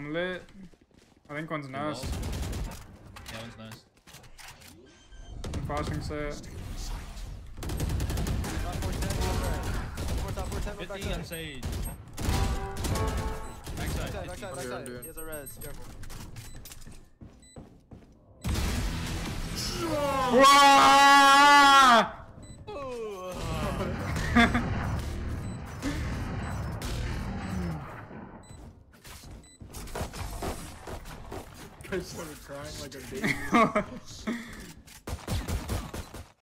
I'm lit. I think one's nest. Yeah, one's nest. I'm flashing set. 50 on Sage. Backside. Backside. He has a res. Careful. I started crying like a baby.